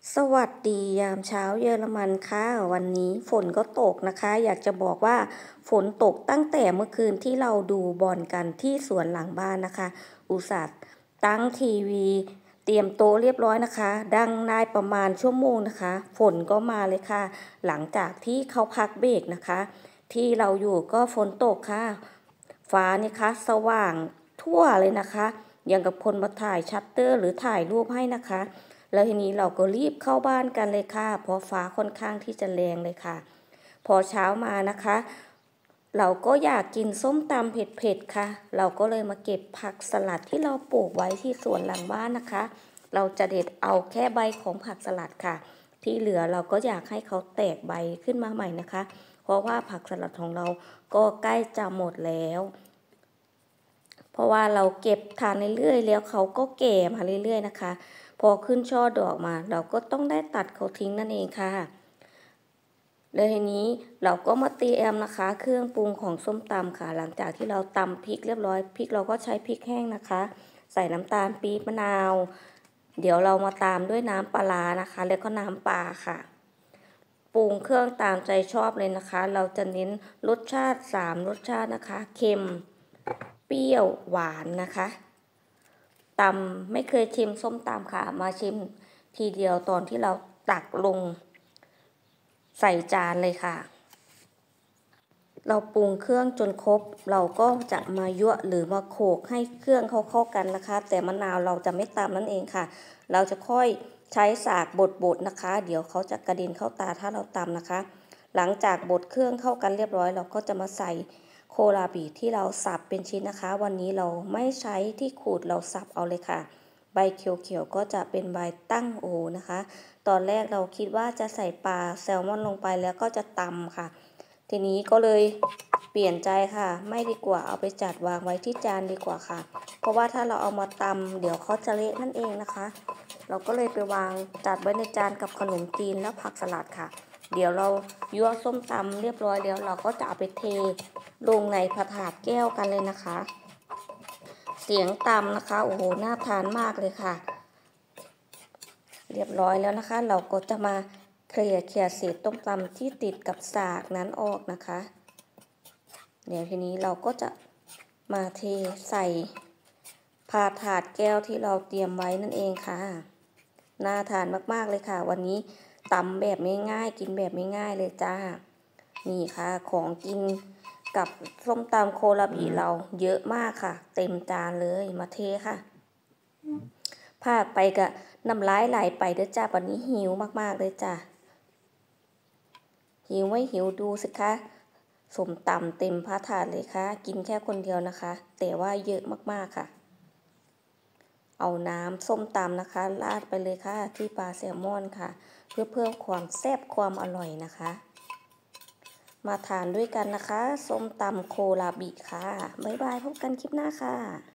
สวัสดียามเช้าเยอรมันค่ะวันนี้ฝนก็ตกนะคะอยากจะบอกว่าฝนตกตั้งแต่เมื่อคืนที่เราดูบอลกันที่สวนหลังบ้านนะคะอุตส่าห์ตั้งทีวีเตรียมโต๊ะเรียบร้อยนะคะดังได้ประมาณชั่วโมงนะคะฝนก็มาเลยค่ะหลังจากที่เขาพักเบรกนะคะที่เราอยู่ก็ฝนตกค่ะฟ้านี่คะสว่างทั่วเลยนะคะอย่างกับคนมาถ่ายชัตเตอร์หรือถ่ายรูปให้นะคะแล้วทีนี้เราก็รีบเข้าบ้านกันเลยค่ะเพราะฟ้าค่อนข้างที่จะแรงเลยค่ะพอเช้ามานะคะเราก็อยากกินส้มตำเผ็ดๆค่ะเราก็เลยมาเก็บผักสลัดที่เราปลูกไว้ที่สวนหลังบ้านนะคะเราจะเด็ดเอาแค่ใบของผักสลัดค่ะที่เหลือเราก็อยากให้เขาแตกใบขึ้นมาใหม่นะคะเพราะว่าผักสลัดของเราก็ใกล้จะหมดแล้วเพราะว่าเราเก็บทานเรื่อยๆแล้วเขาก็แก่มาเรื่อยๆนะคะพอขึ้นช่อดอกมาเราก็ต้องได้ตัดเขาทิ้งนั่นเองค่ะเลยทีนี้เราก็มาเตรียมนะคะเครื่องปรุงของส้มตำค่ะหลังจากที่เราตำพริกเรียบร้อยพริกเราก็ใช้พริกแห้งนะคะใส่น้ำตาลปี๊บมะนาวเดี๋ยวเรามาตามด้วยน้ำปลานะคะแล้วก็น้ำปลาค่ะปรุงเครื่องตามใจชอบเลยนะคะเราจะเน้นรสชาติ3รสชาตินะคะเค็มเปรี้ยวหวานนะคะตำไม่เคยชิมส้มตำค่ะมาชิมทีเดียวตอนที่เราตักลงใส่จานเลยค่ะเราปรุงเครื่องจนครบเราก็จะมายั่วหรือมาโขลกให้เครื่องเข้ากันนะคะแต่มะนาวเราจะไม่ตำนั่นเองค่ะเราจะค่อยใช้สากบดนะคะเดี๋ยวเขาจะกระเด็นเข้าตาถ้าเราตำนะคะหลังจากบดเครื่องเข้ากันเรียบร้อยเราก็จะมาใส่โคลาบีที่เราสับเป็นชิ้นนะคะวันนี้เราไม่ใช้ที่ขูดเราสับเอาเลยค่ะใบเขียวๆก็จะเป็นใบตั้งโอนะคะตอนแรกเราคิดว่าจะใส่ปลาแซลมอนลงไปแล้วก็จะตำค่ะทีนี้ก็เลยเปลี่ยนใจค่ะไม่ดีกว่าเอาไปจัดวางไว้ที่จานดีกว่าค่ะเพราะว่าถ้าเราเอามาตำเดี๋ยวเขาจะเละนั่นเองนะคะเราก็เลยไปวางจัดไว้ในจานกับขนมจีนและผักสลัดค่ะเดี๋ยวเรายั่วส้มตำเรียบร้อยแล้วเราก็จะเอาไปเทลงในผัดถาดแก้วกันเลยนะคะเสียงตำนะคะโอ้โหน่าทานมากเลยค่ะเรียบร้อยแล้วนะคะเราก็จะมาเคลียร์เศษต้มตำที่ติดกับสากนั้นออกนะคะเดี๋ยวทีนี้เราก็จะมาเทใส่ถาดแก้วที่เราเตรียมไว้นั่นเองค่ะน่าทานมากๆเลยค่ะวันนี้ตำแบบง่ายๆกินแบบง่ายๆเลยจ้านี่ค่ะของกินกับส้มตำโคราบิเราเยอะมากค่ะเต็มจานเลยมาเทค่ะพาไปกับน้ำลายไหลไปเด้อจ้าวันนี้หิวมากๆเลยจ้าหิวไม่หิวดูสิคะส้มตำเต็มพระถาดเลยค่ะกินแค่คนเดียวนะคะแต่ว่าเยอะมากๆค่ะเอาน้ำส้มตำนะคะราดไปเลยค่ะที่ปลาแซลมอนค่ะเพื่อเพิ่มความแซ่บความอร่อยนะคะมาทานด้วยกันนะคะส้มตำโคราบิค่ะบ๊ายบายพบกันคลิปหน้าค่ะ